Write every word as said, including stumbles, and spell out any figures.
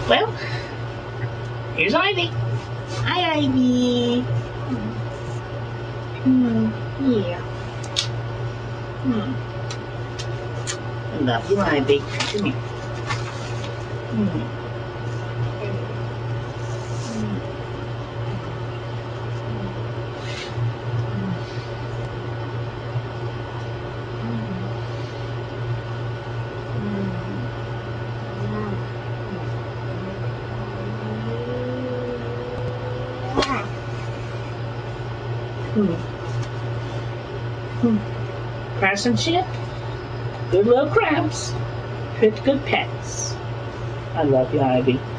Well, here's Ivy. Hi, Ivy. Hmm. Yeah. Hmm. I love you, Ivy. Come here. Hmm. Hmm. Hmm. Crabs and shit. Good little crabs. Good, good pets. I love you, Ivy.